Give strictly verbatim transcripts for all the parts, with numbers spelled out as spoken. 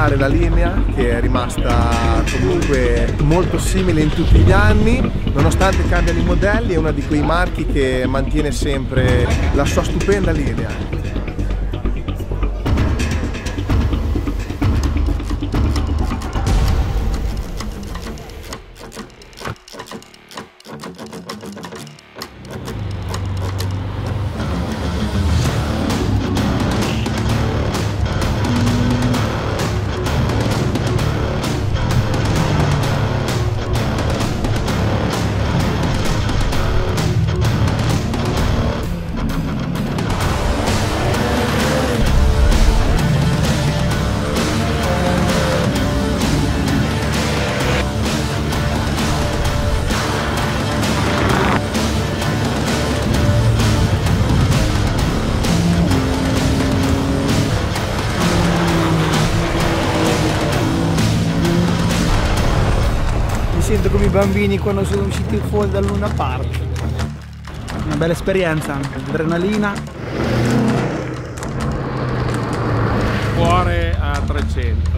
confermare la linea che è rimasta comunque molto simile in tutti gli anni, nonostante cambiano i modelli. È uno di quei marchi che mantiene sempre la sua stupenda linea. Sento come i bambini quando sono usciti fuori dal Luna Park. Una bella esperienza, adrenalina. Cuore a trecento.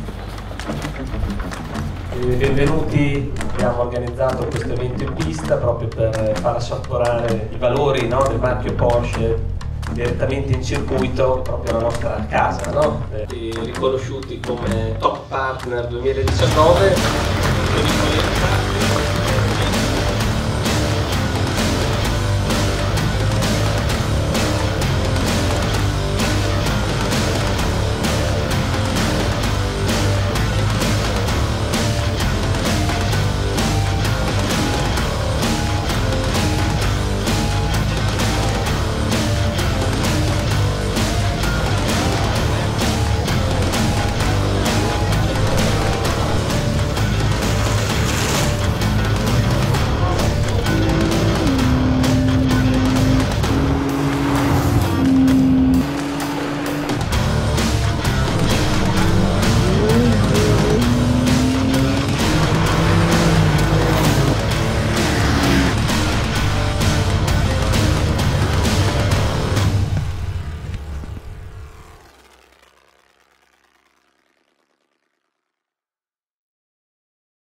Benvenuti, abbiamo organizzato questo evento in pista proprio per far assaporare i valori, no, del marchio Porsche direttamente in circuito, proprio la nostra casa, no? E riconosciuti come Top Partner duemiladiciannove.